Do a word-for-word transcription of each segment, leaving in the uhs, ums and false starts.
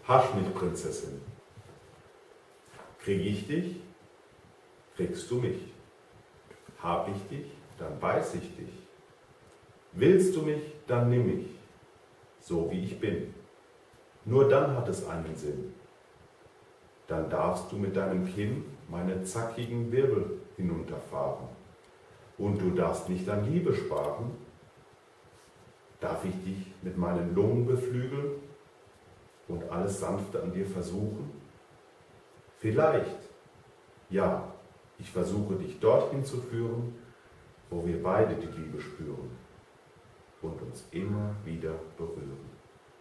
Hasch mich, Prinzessin. Krieg ich dich, kriegst du mich. Hab ich dich, dann weiß ich dich. Willst du mich, dann nimm mich, so wie ich bin. Nur dann hat es einen Sinn. Dann darfst du mit deinem Kinn meine zackigen Wirbel hinunterfahren. Und du darfst nicht an Liebe sparen. Darf ich dich mit meinen Lungen beflügeln und alles Sanfte an dir versuchen? Vielleicht, ja, ich versuche dich dorthin zu führen, wo wir beide die Liebe spüren und uns immer wieder berühren.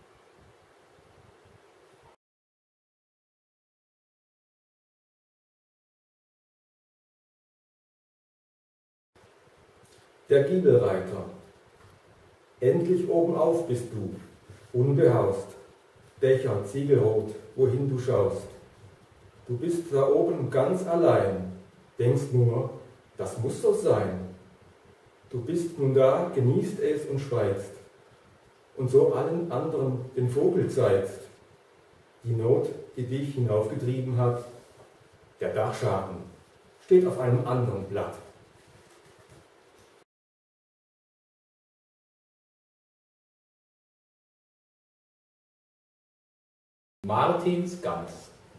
Der Giebelreiter. Endlich obenauf bist du, unbehaust, Dächer ziegelrot, wohin du schaust. Du bist da oben ganz allein, denkst nur, das muss so sein. Du bist nun da, genießt es und schweigst, und so allen anderen den Vogel zeigst. Die Not, die dich hinaufgetrieben hat, der Dachschaden, steht auf einem anderen Blatt. Martins Gans.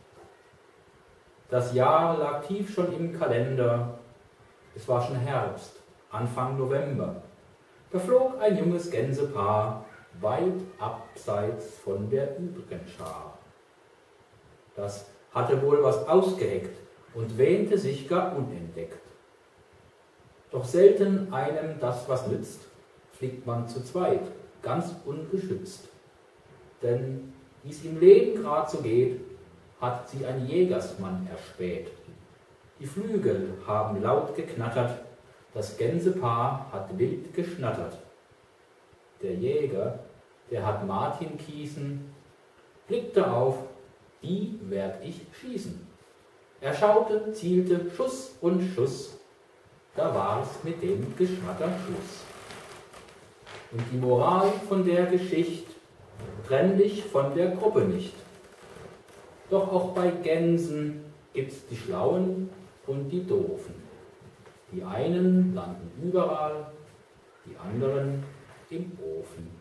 Das Jahr lag tief schon im Kalender. Es war schon Herbst, Anfang November. Da flog ein junges Gänsepaar weit abseits von der übrigen Schar. Das hatte wohl was ausgeheckt und wähnte sich gar unentdeckt. Doch selten einem das was nützt, fliegt man zu zweit, ganz ungeschützt. Denn wie es im Leben grad so geht, hat sie ein Jägersmann erspäht. Die Flügel haben laut geknattert, das Gänsepaar hat wild geschnattert. Der Jäger, der hat Martin Kiesen, blickte auf, die werd ich schießen. Er schaute, zielte, Schuss und Schuss, da war's mit dem Geschnatter Schluss. Und die Moral von der Geschichte: Trenn dich von der Gruppe nicht. Doch auch bei Gänsen gibt's die Schlauen und die Doofen. Die einen landen überall, die anderen im Ofen.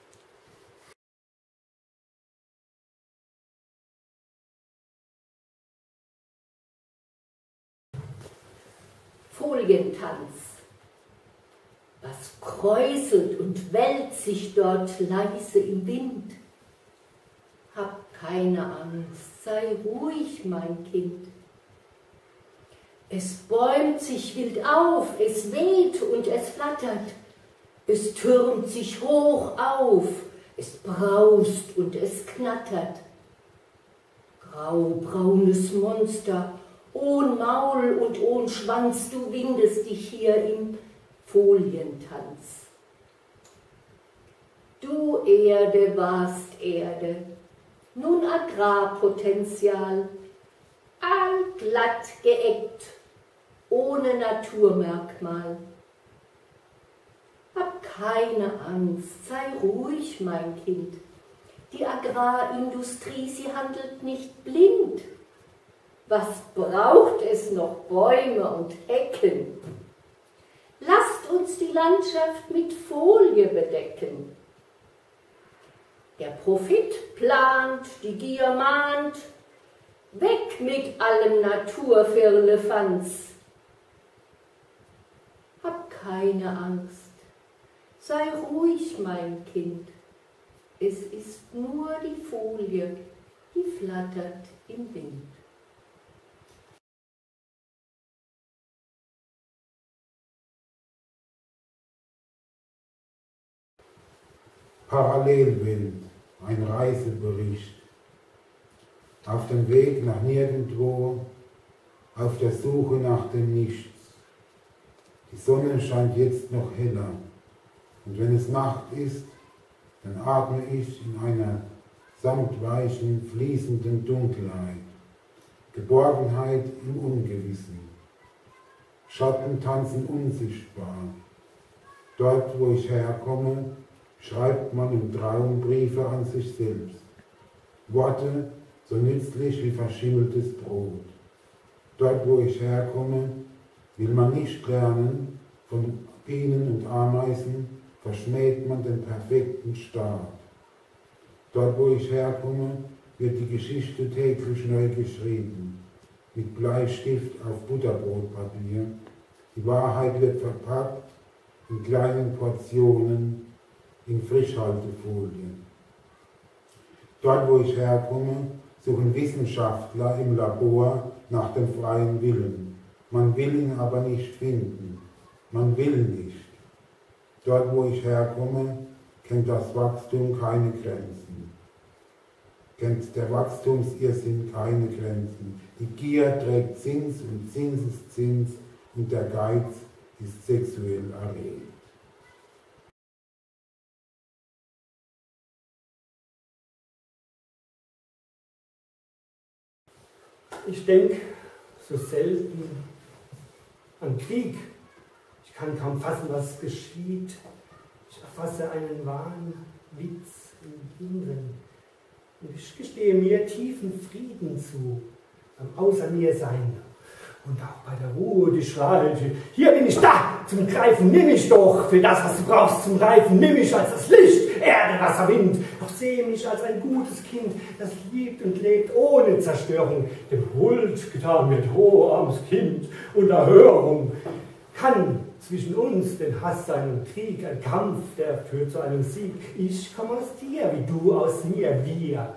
Folientanz. Was kräuselt und wälzt sich dort leise im Wind? Hab keine Angst, sei ruhig, mein Kind. Es bäumt sich wild auf, es weht und es flattert. Es türmt sich hoch auf, es braust und es knattert. Graubraunes Monster, ohn Maul und ohn Schwanz, du windest dich hier im Folientanz. Du Erde warst Erde, nun Agrarpotenzial, allglatt geeckt, ohne Naturmerkmal. Hab keine Angst, sei ruhig, mein Kind. Die Agrarindustrie, sie handelt nicht blind. Was braucht es noch Bäume und Hecken? Lasst uns die Landschaft mit Folie bedecken. Der Profit plant, die Gier mahnt, weg mit allem Naturfirlefanz. Hab keine Angst, sei ruhig, mein Kind. Es ist nur die Folie, die flattert im Wind. Parallelwelt, ein Reisebericht. Auf dem Weg nach nirgendwo, auf der Suche nach dem Nichts. Die Sonne scheint jetzt noch heller, und wenn es Nacht ist, dann atme ich in einer samtweichen, fließenden Dunkelheit, Geborgenheit im Ungewissen. Schatten tanzen unsichtbar. Dort, wo ich herkomme, schreibt man im Traum Briefe an sich selbst. Worte so nützlich wie verschimmeltes Brot. Dort, wo ich herkomme, will man nicht lernen, von Bienen und Ameisen verschmäht man den perfekten Staat. Dort, wo ich herkomme, wird die Geschichte täglich neu geschrieben, mit Bleistift auf Butterbrotpapier. Die Wahrheit wird verpackt in kleinen Portionen in Frischhaltefolien. Dort, wo ich herkomme, suchen Wissenschaftler im Labor nach dem freien Willen. Man will ihn aber nicht finden. Man will nicht. Dort, wo ich herkomme, kennt das Wachstum keine Grenzen. Kennt der Wachstumsirrsinn keine Grenzen. Die Gier trägt Zins und Zinseszins und der Geiz ist sexuell erregt. Ich denke so selten an Krieg. Ich kann kaum fassen, was geschieht. Ich erfasse einen wahren Witz im Inneren. Und ich gestehe mir tiefen Frieden zu, am Außer mir sein. Und auch bei der Ruhe, die Schale. Hier bin ich da, zum Greifen nimm ich doch. Für das, was du brauchst zum Reifen, nimm ich als das Licht, Erde, Wasser, Wind. Doch sehe mich als ein gutes Kind, das liebt und lebt ohne Zerstörung. Dem Huld getan wird, oh, armes Kind, und Erhörung. Kann zwischen uns den Hass sein und Krieg, ein Kampf, der führt zu einem Sieg. Ich komme aus dir, wie du aus mir. Wir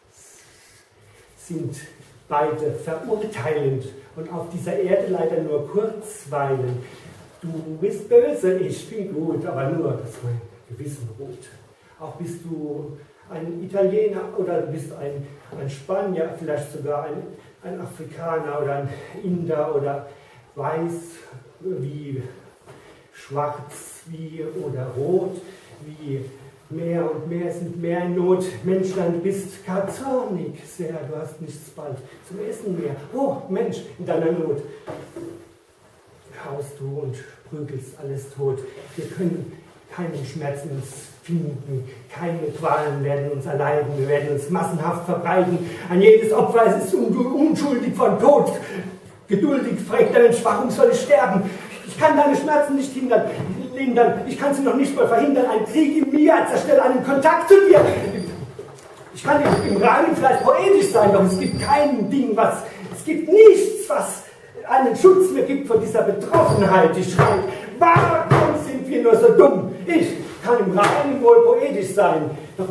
sind beide verurteilend und auf dieser Erde leider nur kurzweilen. Du bist böse, ich bin gut, aber nur, dass mein Gewissen ruht. Auch bist du ein Italiener oder du bist ein, ein Spanier, vielleicht sogar ein, ein Afrikaner oder ein Inder oder weiß wie schwarz wie oder rot wie mehr und mehr sind mehr in Not. Menschlein, du bist gar zornig sehr, du hast nichts bald zum Essen mehr. Oh Mensch, in deiner Not haust du und prügelst alles tot. Wir können keinen Schmerz in uns finden, keine Qualen werden uns erleiden, wir werden uns massenhaft verbreiten. An jedes Opfer es ist unschuldig von Tod. Geduldig fragt deinen Schwachung soll ich sterben. Ich kann deine Schmerzen nicht hindern, lindern. Ich kann sie noch nicht mal verhindern. Ein Krieg in mir zerstört einen Kontakt zu dir. Ich kann im Rahmen vielleicht poetisch sein, doch es gibt kein Ding, was, es gibt nichts, was einen Schutz mir gibt von dieser Betroffenheit, die schreit, warum sind wir nur so dumm? Ich kann im Rahmen wohl poetisch sein, doch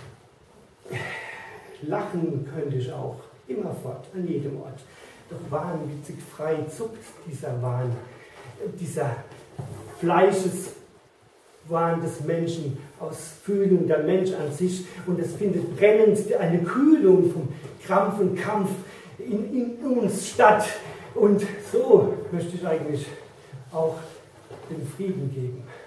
lachen könnte ich auch, immerfort, an jedem Ort. Doch wahnwitzig frei zuckt dieser Wahn, dieser Fleischeswahn des Menschen aus Fühlung der Mensch an sich, und es findet brennend eine Kühlung vom Krampf und Kampf in, in uns statt. Und so möchte ich eigentlich auch den Frieden geben.